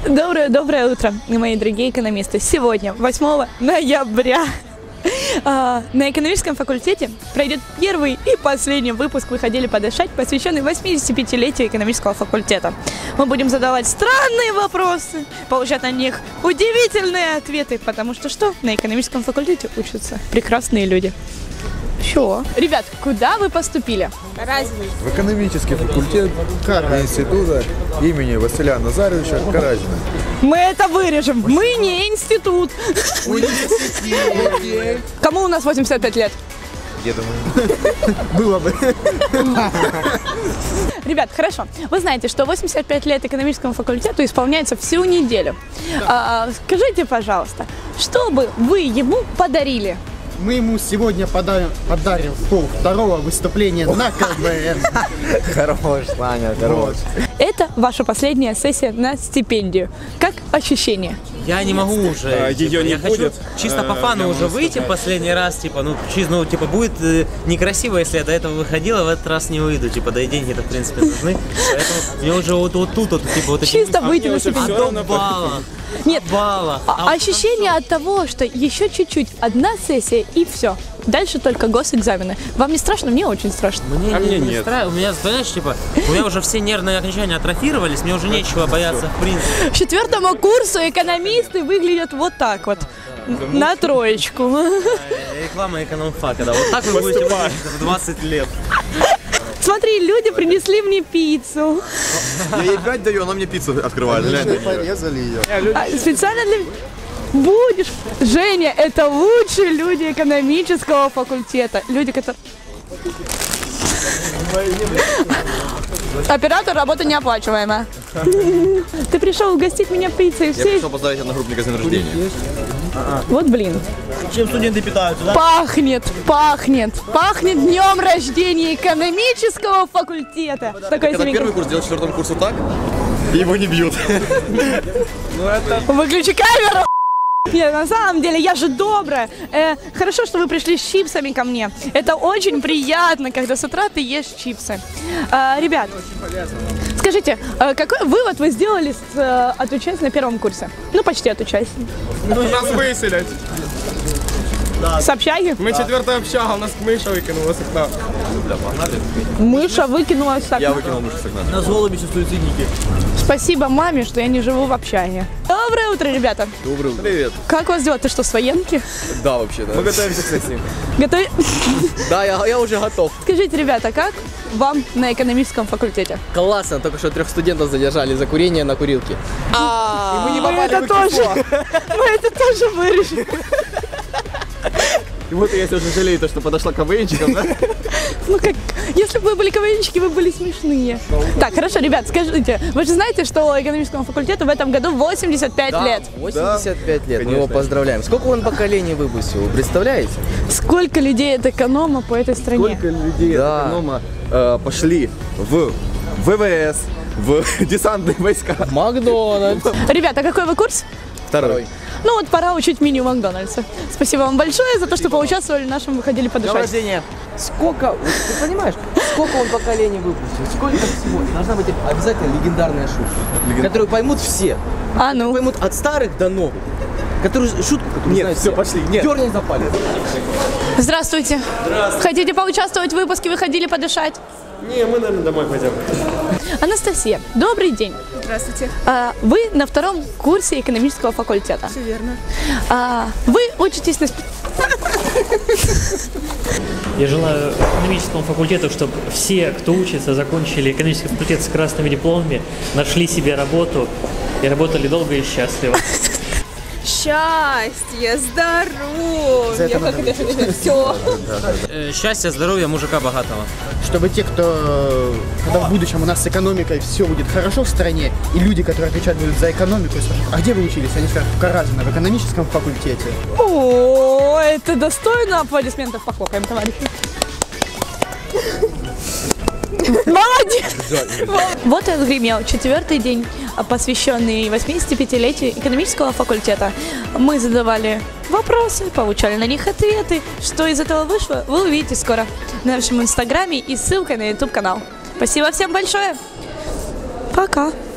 Доброе утро, мои дорогие экономисты. Сегодня, 8 ноября, на экономическом факультете пройдет первый и последний выпуск «Выходили подышать», посвященный 85-летию экономического факультета. Мы будем задавать странные вопросы, получать на них удивительные ответы, потому что на экономическом факультете учатся прекрасные люди. Чё? Ребят, куда вы поступили? Каразина. В экономический факультет института имени Василия Назаровича Каразина. Мы это вырежем. Мы не институт. Кому у нас 85 лет? Я думаю, Было бы. Ребят, хорошо. Вы знаете, что 85 лет экономическому факультету исполняется всю неделю. Скажите, пожалуйста, что бы вы ему подарили? Мы ему сегодня подарим второго выступления на КВН. хорош, Саня, хорош. Это ваша последняя сессия на стипендию. Как ощущение? Я не могу уже. Ее не я хочу будет. чисто по фану уже выйти последний раз, будет некрасиво, если я до этого выходила, в этот раз не выйду, да и деньги-то в принципе нужны. Поэтому мне уже вот тут, Чисто выйти на стипендию. до балла. Нет, Балла. ощущение от того, что еще чуть-чуть, одна сессия и все. Дальше только госэкзамены. Вам не страшно? Мне очень страшно. Мне нет. У меня, знаешь, у меня уже все нервные окончания атрофировались, мне уже нечего бояться в принципе. К 4 курсу экономисты выглядят вот так вот. На троечку. Реклама экономфака, да. Вот так вы будете выглядеть в 20 лет. Смотри, люди принесли мне пиццу. Я ей 5 даю, она мне пиццу открывает. Мы порезали ее. Специально для... Будешь. Женя, это лучшие люди экономического факультета. Люди, которые... Оператор, работа неоплачиваемая. Ты пришел угостить меня пиццей. Я пришел поздравить одногруппника с днем рождения. Вот блин. Чем студенты питаются, да? Пахнет днем рождения экономического факультета. Такой Когда первый курс делать 4 курсу так, и его не бьют. Выключи камеру! Нет, на самом деле, я же добрая. Хорошо, что вы пришли с чипсами ко мне. Это очень приятно, когда с утра ты ешь чипсы. Ребят, скажите, какой вывод вы сделали от участия на первом курсе? Ну, почти от участия. Нас выселять. С общаги? Мы 4-я общага, у нас мыша выкинула с окна. Мыша выкинулась с окна. Я выкинул мышу с окна. На золоте суицидники. Спасибо маме, что я не живу в общаге. Доброе утро, ребята. Доброе утро. Привет. Как у вас дела? Ты что, с военки? Да, вообще, да. Мы готовимся к сессии. Готовы? Да, я уже готов. Скажите, ребята, как вам на экономическом факультете? Классно, только что 3 студентов задержали за курение на курилке. И мы это тоже вырежем. И вот я уже жалею, что подошла к КВНчикам, да? Ну как, если бы вы были КВНчики, вы были смешные. Так, хорошо, ребят, скажите, вы же знаете, что экономическому факультету в этом году 85 лет? 85 лет, мы его поздравляем. Сколько он поколений выпустил, вы представляете? Сколько людей от эконома по этой стране? Сколько людей от эконома пошли в ВВС, в десантные войска. Макдональдс. Ребята, какой вы курс? Второй. Ну вот пора учить меню Макдональдса. Спасибо вам большое за то, что поучаствовали в нашем «Выходили подышать». Рождения. Сколько, ты понимаешь, сколько он поколений выпустил, сколько всего. Должна быть обязательно легендарная шутка, которую поймут все. А ну. Поймут от старых до новых. Которую шутку, которую Нет, все, пошли. Нет. Дернем за палец. Здравствуйте. Хотите поучаствовать в выпуске «Выходили подышать»? Не, мы, наверное, домой пойдем. Анастасия, добрый день. Здравствуйте. Вы на 2-м курсе экономического факультета. Все верно. Вы учитесь на... Я желаю экономическому факультету, чтобы все, кто учится, закончили экономический факультет с красными дипломами, нашли себе работу и работали долго и счастливо. Счастье, здоровье, как это все. Счастья, здоровья, мужика богатого. Чтобы те, когда в будущем у нас с экономикой все будет хорошо в стране, и люди, которые отвечать будут за экономику, спрашивают, а где вы учились? Они скажут, в Каразино, в экономическом факультете. О, это достойно аплодисментов. Похлопаем, товарищи. Молодец! Вот и отгремел 4-й день, посвященный 85-летию экономического факультета. Мы задавали вопросы, получали на них ответы. Что из этого вышло, вы увидите скоро в нашем инстаграме и ссылкой на YouTube канал. Спасибо всем большое. Пока.